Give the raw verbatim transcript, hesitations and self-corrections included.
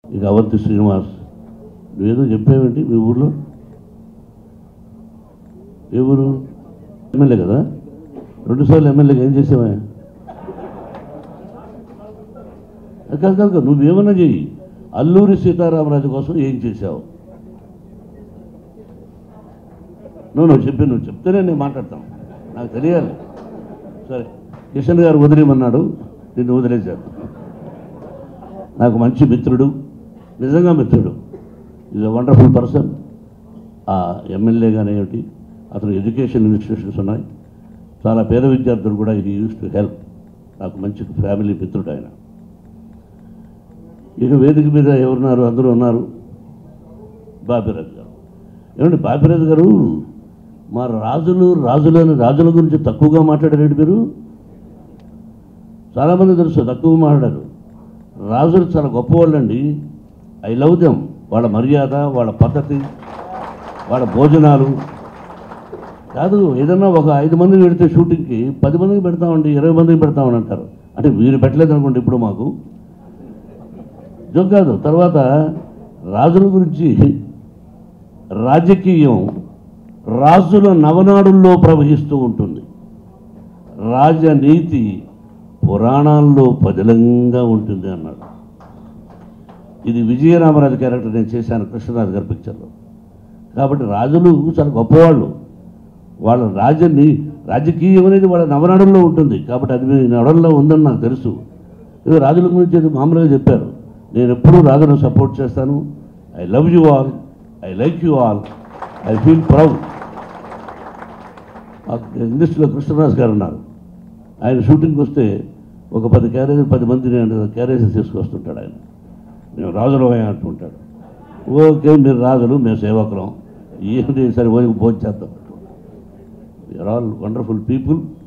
ఇక అవంతి శ్రీనివాస్, నువ్వేదో చెప్పావేంటి మీ ఊర్లో? ఏ ఊరు? ఎమ్మెల్యే కదా, రెండుసార్లు ఎమ్మెల్యేగా ఏం చేసావా? కాదు కాదు నువ్వేమన్నా చెయ్యి, అల్లూరి సీతారామరాజు కోసం ఏం చేశావు? నువ్వు నువ్వు చెప్పి నువ్వు చెప్తేనే నేను మాట్లాడతాను, నాకు తెలియాలి. సరే, కిషన్ గారు వదిలేమన్నాడు, నిన్ను వదిలేశారు. నాకు మంచి మిత్రుడు, నిజంగా మిత్రుడు, ఈజ్ అ వండర్ఫుల్ పర్సన్. ఆ ఎమ్మెల్యేగానే ఏమిటి, అతను ఎడ్యుకేషన్ ఇన్స్టిట్యూషన్స్ ఉన్నాయి, చాలా పేద విద్యార్థులు కూడా ఇది యూస్ టు హెల్ప్. నాకు మంచి ఫ్యామిలీ మిత్రుడు ఆయన. ఇక వేదిక మీద ఎవరున్నారు? అందరూ ఉన్నారు. బాపిరాజు గారు. ఏమండి బాపిరాజు గారు, మా రాజులు రాజులని రాజుల గురించి తక్కువగా మాట్లాడారండి మీరు. చాలామంది తెలుసు తక్కువ మాట్లాడారు. రాజులు చాలా గొప్పవాళ్ళండి. I love them. వాళ్ళ మర్యాద, వాళ్ళ పద్ధతి, వాళ్ళ భోజనాలు. కాదు, ఏదన్నా ఒక ఐదు మందికి పెడితే షూటింగ్కి పది మందికి పెడతామండి, ఇరవై మందికి పెడతామని అంటారు. అంటే మీరు పెట్టలేదు అనుకోండి ఇప్పుడు మాకు జోక్ కాదు. తర్వాత రాజుల గురించి రాజకీయం రాజుల నవనాడుల్లో ప్రవహిస్తూ ఉంటుంది, రాజనీతి పురాణాల్లో పదిలంగా ఉంటుంది అన్నాడు. ఇది విజయరామరాజు క్యారెక్టర్ నేను చేశాను కృష్ణరాజు గారి పిక్చర్లో. కాబట్టి రాజులు చాలా గొప్పవాళ్ళు, వాళ్ళ రాజని రాజకీయం అనేది వాళ్ళ నవనాడుల్లో ఉంటుంది. కాబట్టి అది మీ నడల్లో ఉందని నాకు తెలుసు. ఇది రాజుల గురించి మామూలుగా చెప్పారు. నేను ఎప్పుడూ రాజును సపోర్ట్ చేస్తాను. I love you all, I like you all, I feel proud. ఇండస్ట్రీలో కృష్ణరాజు గారు ఉన్నారు, ఆయన షూటింగ్కి వస్తే ఒక పది క్యారేజ్ పది మంది క్యారేజెస్ తీసుకొస్తుంటాడు ఆయన. మేము రాజులమే అంటుంటాడు. ఓకే, మీరు రాజులు, మేము సేవకులం, ఏంటి సరే పోయి భోజనం చేద్దాం. You are all wonderful people.